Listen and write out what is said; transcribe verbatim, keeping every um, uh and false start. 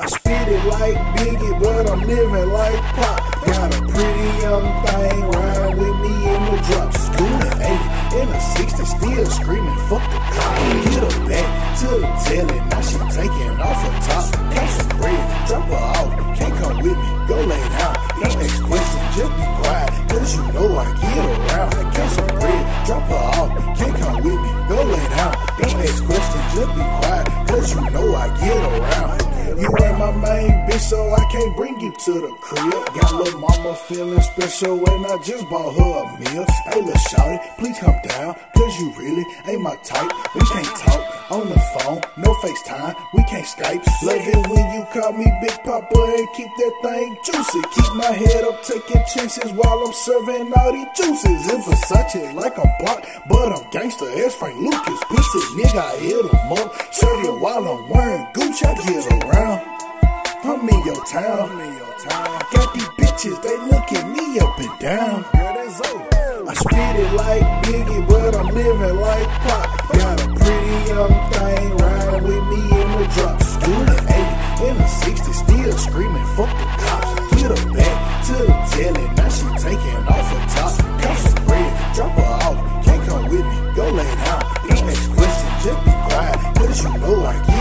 I spit it like Biggie, but I'm living like Pop. Got a pretty young thing riding with me in the drop. Schooling eighty in a sixty, still screaming, fuck the cops. Get her back to the telly, now she taking off her top. Got some bread, drop her off, can't come with me, go lay down. Don't ask questions, just be quiet, cause you know I get around. Got some bread, drop her off, can't come with me, go lay down. Don't ask questions, just be quiet, cause you know I get around. You ain't my main bitch, so I can't bring you to the crib. Got little mama feeling special when I just bought her a meal. Hey, lil' shawty, please come down, cause you really ain't my type. We can't talk on the phone, no FaceTime, we can't Skype. Love it when you call me Big Papa and keep that thing juicy. Keep my head up, taking chances while I'm serving all these juices. In Versace like I'm blocked, but I'm gangster as Frank Lucas. Pussy nigga, I hit him up, serve you while I'm wearing Gucci, I get around. I'm in your town, I'm in your town. Got these bitches, they look at me up and down. Girl, that's over. I spit it like Biggie, but I'm living like Pop. Got a pretty young thing riding with me in the drop. Schooling eighty in a sixty, still screaming, fuck the cops. Get her back to the telly, now she taking off her top. Got some bread, drop her off, can't come with me, go lay down. Don't ask questions, just be quiet, cause you know I get